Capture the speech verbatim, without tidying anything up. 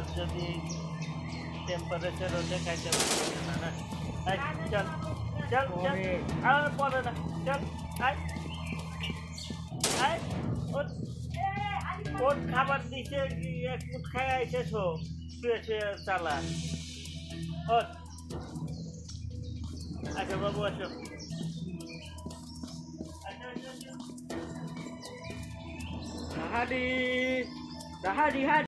যদি টেম্পারেচার ওটা খাইতে পারছি না না আয় চল চল চল আর পরে না চল আয় আয় ওর ওর খাবার দিছে এক মুঠ খাই আইছে শো শুয়ে শুয়ে চালা ওর আচ্ছা বাবু আসো Hadi, dah hadi hadi.